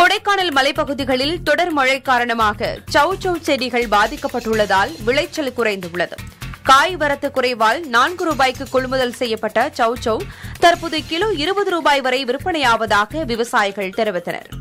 கொடைக்கானல் மலைப்பகுதிகளில் தொடர் மழை காரணமாக சவ் சவ் செடிகள் பாதிக்கப்பட்டுள்ளதால் விளைச்சல் குறைந்துள்ளது. காய் வரத்து குறைவால் 4 ரூபாய்க்கு கொள்முதல் செய்யப்பட்ட சவ் சவ் தற்போது கிலோ 20 ரூபாய் வரை விற்பனையாவதாக விவசாயிகள் தெரிவித்தனர்.